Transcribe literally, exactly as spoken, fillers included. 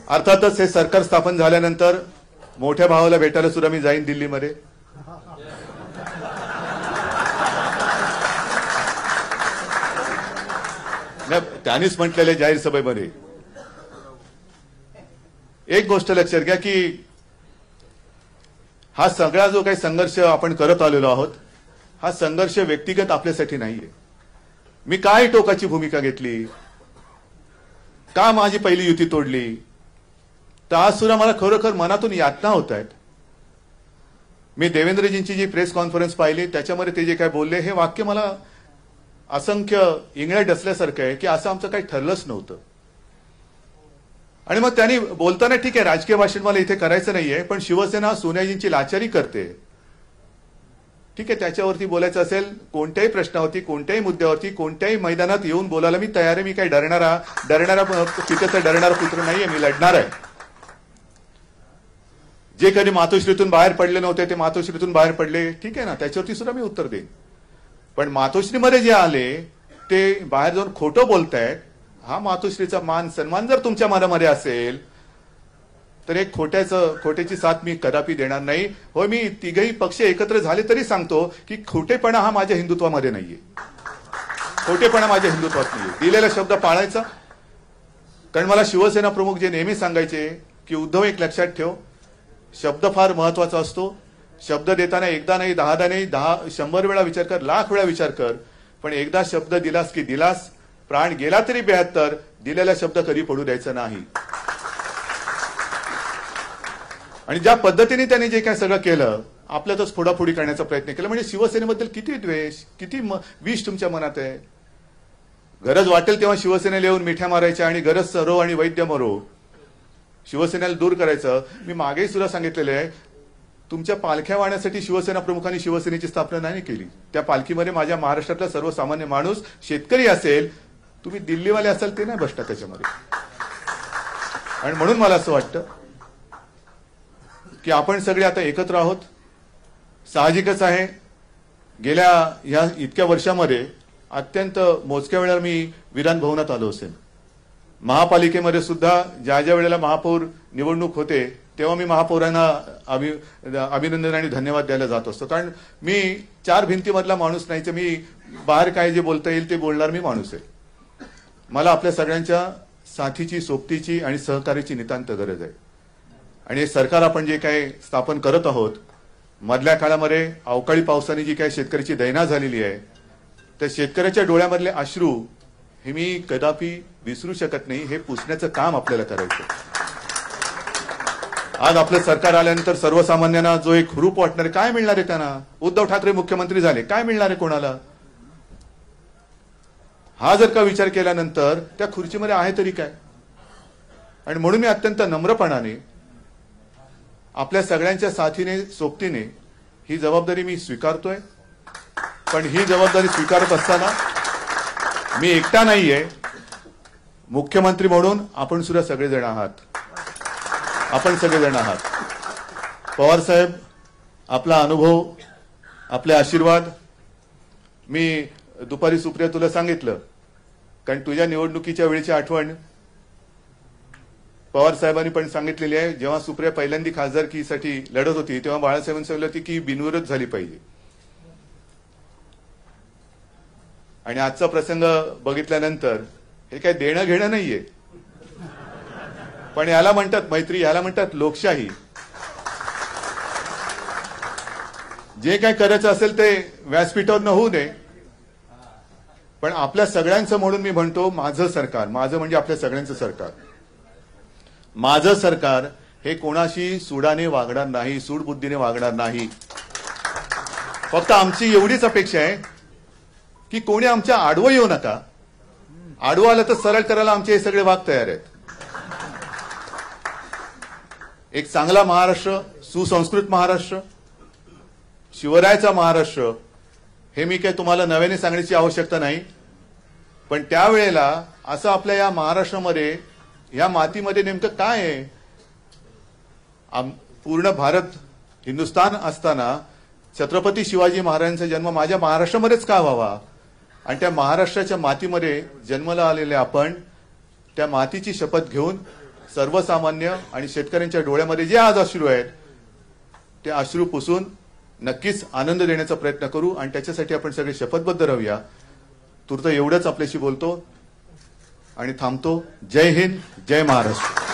अर्थातच हे सरकार स्थापन झाल्यानंतर मोठ्या भावाला भेटायला सुद्धा मी जाईन दिल्लीमध्ये. त्यांनीच म्हटलेले जाहीर सभेमध्ये. एक गोष्ट लक्षात घ्या की हा सगळा जो काही संघर्ष आपण करत आलेलो आहोत, हा संघर्ष व्यक्तिगत आपल्यासाठी नाहीये. मी काय टोकाची भूमिका घेतली, का माझी पहिली युती तोडली, तर आज सुद्धा मला खरोखर मनातून यातना होत आहेत. मी देवेंद्रजींची जी प्रेस कॉन्फरन्स पाहिली त्याच्यामध्ये ते जे काय बोलले, हे वाक्य मला असंख्य इंगळ्या डसल्यासारखं आहे की असं आमचं काही ठरलंच नव्हतं. आणि मग त्यांनी बोलताना ठीक आहे, राजकीय भाषण मला इथे करायचं नाहीये, पण शिवसेना सोनियाजींची लाचारी करते, ठीक आहे, त्याच्यावरती बोलायचं असेल, कोणत्याही प्रश्नावरती, कोणत्याही मुद्द्यावरती, कोणत्याही मैदानात येऊन बोलायला मी तयार आहे. मी काही डरणारा डरणारा पित्याचा डरणारा पुत्र नाहीये, मी लढणार आहे. जे कधी मातोश्रीतून बाहेर पडले नव्हते ते मातोश्रीतून बाहेर पडले, ठीक आहे ना, त्याच्यावरती सुद्धा मी उत्तर देईन. पण मातोश्रीमध्ये जे आले ते बाहेर जाऊन खोटं बोलतायत, हा मातोश्रीचा मान सन्मान जर तुमच्या मनामध्ये असेल तर एक खोट्याचं खोट्याची साथ मी कदापि देणार नाही. हो, मी तिघही पक्ष एकत्र झाले तरी सांगतो की खोटेपणा हा माझ्या हिंदुत्वामध्ये नाहीये. खोटेपणा माझ्या हिंदुत्वात नाहीये. दिलेला शब्द पाळायचा. कारण मला शिवसेना प्रमुख जे नेहमी सांगायचे की उद्धव, एक लक्षात ठेव, शब्द फार महत्वाचा असतो. शब्द देताना एकदा नाही, दहादा नाही, दहा शंभर वेळा विचार कर, लाख वेळा विचार कर, पण एकदा शब्द दिलास की दिलास. प्राण गेला तरी बेहत्तर, दिलेला शब्द कधी पडू द्यायचा नाही. आणि ज्या पद्धतीने त्यांनी जे काय सगळं केलं, आपल्यातच फोडाफोडी करण्याचा प्रयत्न केला, म्हणजे शिवसेनेबद्दल किती द्वेष, किती विष तुमच्या मनात आहे. गरज वाटेल तेव्हा शिवसेनेला येऊन मिठ्या मारायच्या आणि गरज सरो आणि वैद्य मरो, शिवसेनेला दूर करायचं. मी मागेही सुद्धा सांगितलेलं आहे, तुमच्या पालख्या वाहण्यासाठी शिवसेना प्रमुखांनी शिवसेनेची स्थापना नाही केली. त्या पालखीमध्ये माझ्या महाराष्ट्रातला सर्वसामान्य माणूस, शेतकरी असेल, तुम्ही दिल्लीवाले असाल ते नाही बसता त्याच्यामध्ये. आणि म्हणून मला असं वाटतं की आपण सगळे आता एकत्र आहोत. साहजिकच आहे, गेल्या या इतक्या वर्षामध्ये अत्यंत मोजक्या वेळेला मी विधान भवनात आलो असेल. महापालिकेमध्ये सुद्धा ज्या ज्या वेळेला महापौर निवडणूक होते तेव्हा मी महापौरांना अभि अभिनंदन आणि धन्यवाद द्यायला जात असतो. कारण मी चार भिंतीमधला माणूस नाहीच, मी बाहेर काय जे बोलता येईल ते बोलणार मी माणूस आहे. मला आपल्या सगळ्यांच्या साथीची, सोबतीची आणि सहकार्याची नितांत गरज आहे. आणि हे सरकार आपण जे काही स्थापन करत आहोत, मधल्या काळामध्ये अवकाळी पावसाने जी काही शेतकऱ्याची दैना झालेली आहे, त्या शेतकऱ्याच्या डोळ्यामधले अश्रू हे मी कदापि विसरू शकत नाही. हे पुसण्याचं काम आपल्याला करायचं. आज आपलं सरकार आल्यानंतर सर्वसामान्यांना जो एक हुरूप वाटणार आहे, काय मिळणार आहे त्यांना? उद्धव ठाकरे मुख्यमंत्री झाले, काय मिळणार आहे कोणाला? हा जर का विचार केल्यानंतर त्या खुर्चीमध्ये आहे तरी काय? आणि म्हणून मी अत्यंत नम्रपणाने आपल्या सगळ्यांच्या साथीने, सोबतीने ही जबाबदारी मी स्वीकारतोय. पण ही जबाबदारी स्वीकारत असताना मी एकटा नाहीये. मुख्यमंत्री म्हणून आपण सुद्धा सगळेजण आहात. आपण सगळेजण आहात. पवार साहेब, आपला अनुभव, आपले आशीर्वाद, मी दुपारी सुप्रिया तुला सांगितलं, कारण तुझ्या निवडणुकीच्या वेळेची आठवण पवार साहेबांनी पण सांगितलेली आहे. जेव्हा सुप्रिया पहिल्यांदा खासदारकीसाठी लढत होती तेव्हा बाळासाहेबांनी सांगितलं होती की बिनविरोध झाली पाहिजे. आणि आजचा प्रसंग बघितल्यानंतर हे काय देणं घेणं नाहीये, पण याला म्हणतात मैत्री, याला म्हणतात लोकशाही. जे काय करायचं असेल ते व्यासपीठावर न होऊ दे, पण आपल्या सगळ्यांचं म्हणून मी म्हणतो, माझं सरकार, माझं म्हणजे आपल्या सगळ्यांचं सरकार, माझं सरकार हे कोणाशी सुडाने वागणार नाही, सूडबुद्धीने वागणार नाही. फक्त आमची एवढीच अपेक्षा आहे की कोणी आमच्या आडवं येऊ नका. आडवं आलं तर सरळ करायला आमचे हे सगळे वाग तयार आहेत. एक चांगला महाराष्ट्र, सुसंस्कृत महाराष्ट्र, शिवरायाचा महाराष्ट्र, हे मी काय तुम्हाला नव्याने सांगण्याची आवश्यकता नाही. पण त्यावेळेला असं आपल्या या महाराष्ट्रामध्ये, या मातीमध्ये नेमकं काय आहे? पूर्ण भारत हिंदुस्थान असताना छत्रपती शिवाजी महाराजांचा जन्म माझ्या महाराष्ट्रामध्येच का व्हावा? आणि त्या महाराष्ट्राच्या मातीमध्ये जन्माला आलेले आपण त्या मातीची शपथ घेऊन सर्वसामान्य आणि शेतकऱ्यांच्या डोळ्यामध्ये जे आज अश्रू आहेत ते अश्रू पुसून नक्कीच आनंद देण्याचा प्रयत्न करू आणि त्याच्यासाठी आपण सगळे शपथबद्ध राहूया. तूर्त एवढंच आपल्याशी बोलतो आणि थांबतो. जय हिंद, जय महाराष्ट्र.